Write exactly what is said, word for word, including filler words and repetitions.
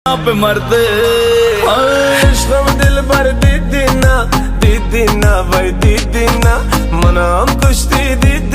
आप मरते इश्क़ दिल भर दीदी ना दीदी ना भाई दीदी ना मना हम कुश्ती दीदी।